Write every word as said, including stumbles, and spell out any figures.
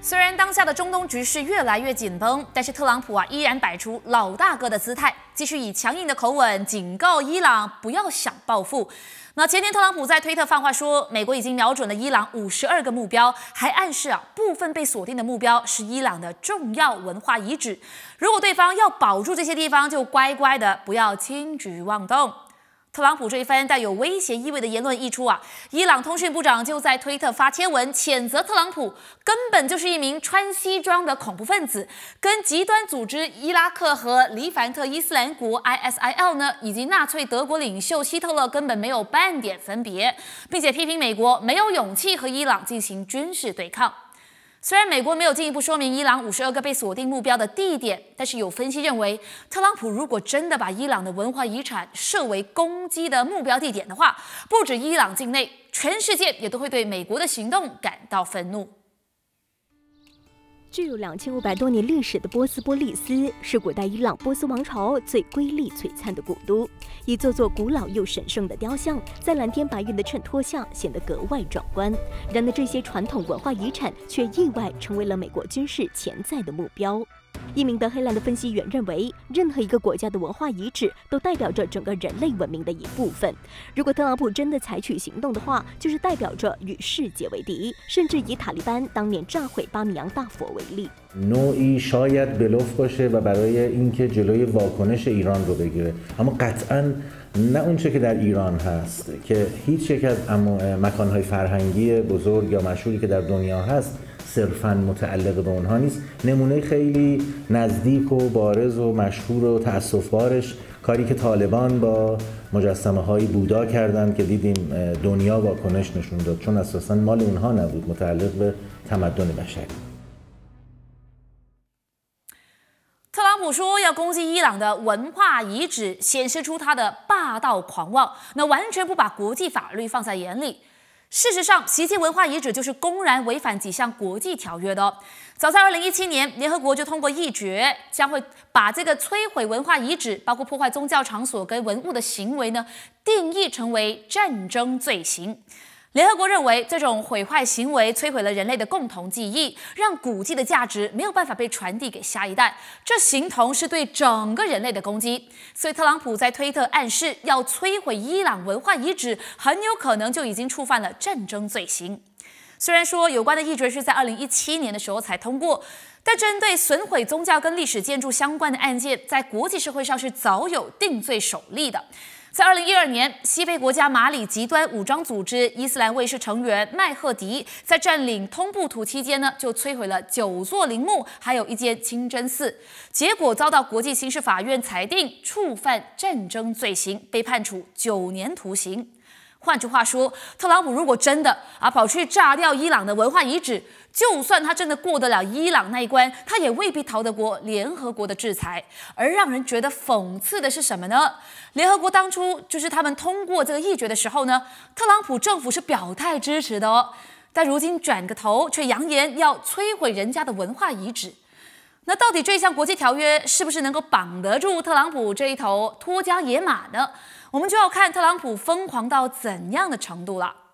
虽然当下的中东局势越来越紧绷，但是特朗普啊依然摆出老大哥的姿态，继续以强硬的口吻警告伊朗不要想报复。那前天特朗普在推特放话说，美国已经瞄准了伊朗五十二个目标，还暗示啊部分被锁定的目标是伊朗的重要文化遗址，如果对方要保住这些地方，就乖乖的不要轻举妄动。特朗普这一番带有威胁意味的言论一出啊，伊朗通讯部长就在推特发贴文谴责特朗普根本就是一名穿西装的恐怖分子，跟极端组织伊拉克和黎凡特伊斯兰国 I S I L 呢，以及纳粹德国领袖希特勒根本没有半点分别，并且批评美国没有勇气和伊朗进行军事对抗。虽然美国没有进一步说明伊朗五十二个被锁定目标的地点，但是有分析认为，特朗普如果真的把伊朗的文化遗产设为攻击的目标地点的话，不止伊朗境内，全世界也都会对美国的行动感到愤怒。 具有两千五百多年历史的波斯波利斯是古代伊朗波斯王朝最瑰丽璀璨的古都，一座座古老又神圣的雕像在蓝天白云的衬托下显得格外壮观。然而，这些传统文化遗产却意外成为了美国军事潜在的目标。一名德黑兰的分析员认为，任何一个国家的文化遗址都代表着整个人类文明的一部分。如果特朗普真的采取行动的话，就是代表着与世界为敌，甚至以塔利班当年炸毁巴米扬大佛为例。 نوعی شاید بلوف باشه و برای اینکه جلوی واکنش ایران رو بگیره، اما قطعاً نه اونچه که در ایران هست که هیچ یک از مکان‌های فرهنگی بزرگ یا مشهوری که در دنیا هست صرفاً متعلق به اونها نیست. نمونه خیلی نزدیک و بارز و مشهور و تأسف‌بارش کاری که طالبان با مجسمه های بودا کردند که دیدیم دنیا واکنش نشون داد، چون اساساً مال اونها نبود، متعلق به تمدن بشری. 特朗普说要攻击伊朗的文化遗址，显示出他的霸道狂妄，那完全不把国际法律放在眼里。事实上，袭击文化遗址就是公然违反几项国际条约的哦。早在二零一七年，联合国就通过议决，将会把这个摧毁文化遗址，包括破坏宗教场所跟文物的行为呢，定义成为战争罪行。联合国认为，这种毁坏行为摧毁了人类的共同记忆，让古迹的价值没有办法被传递给下一代，这形同是对整个人类的攻击。所以，特朗普在推特暗示要摧毁伊朗文化遗址，很有可能就已经触犯了战争罪行。虽然说有关的议决是在二零一七年的时候才通过，但针对损毁宗教跟历史建筑相关的案件，在国际社会上是早有定罪首例的。在二零一二年，西非国家马里极端武装组织伊斯兰卫士成员麦赫迪在占领通布图期间呢，就摧毁了九座陵墓，还有一间清真寺，结果遭到国际刑事法院裁定触犯战争罪行，被判处九年徒刑。换句话说，特朗普如果真的啊跑去炸掉伊朗的文化遗址，就算他真的过得了伊朗那一关，他也未必逃得过联合国的制裁。而让人觉得讽刺的是什么呢？联合国当初就是他们通过这个议决的时候呢，特朗普政府是表态支持的哦，但如今转个头却扬言要摧毁人家的文化遗址。那到底这项国际条约是不是能够绑得住特朗普这一头脱缰野马呢？我们就要看特朗普疯狂到怎样的程度了。